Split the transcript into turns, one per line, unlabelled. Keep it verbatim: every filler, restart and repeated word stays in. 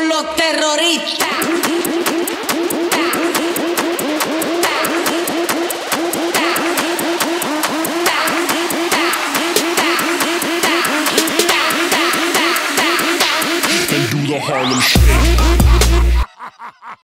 con los terroristas.
And do the Harlem Shake.